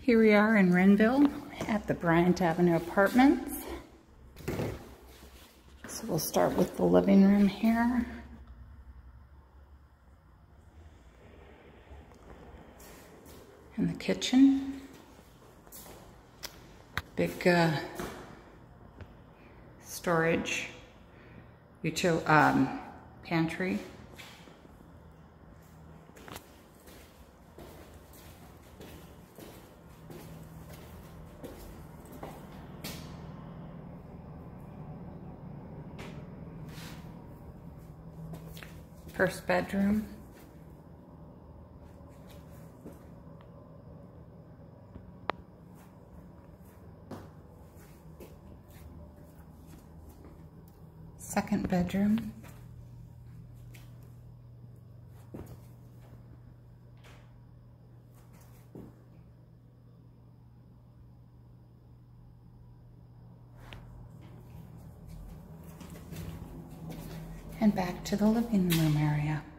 Here we are in Renville at the Bryant Avenue Apartments. So we'll start with the living room here. And the kitchen. Big storage, pantry. First bedroom. Second bedroom. And back to the living room area.